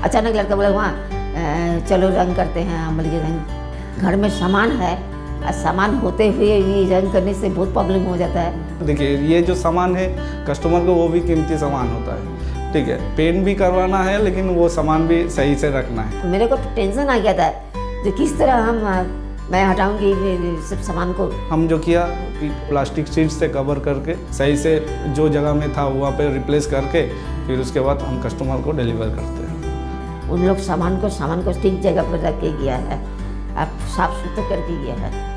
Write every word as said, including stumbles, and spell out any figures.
अचानक लड़का बोला वहाँ चलो रंग करते हैं। हम बोले रंग, घर में सामान है, सामान होते हुए भी रंग करने से बहुत प्रॉब्लम हो जाता है। देखिए ये जो सामान है कस्टमर को वो भी कीमती सामान होता है, ठीक है, पेंट भी करवाना है लेकिन वो सामान भी सही से रखना है। मेरे को टेंशन आ गया था जो किस तरह हम मैं हटाऊंगी सब सामान को। हम जो किया कि प्लास्टिक शीट से कवर करके सही से जो जगह में था वहाँ पे रिप्लेस करके फिर उसके बाद हम कस्टमर को डिलीवर करते हैं। उन लोग सामान को सामान को ठीक जगह पर रख के गया है, आप साफ सुथरा करके गया है।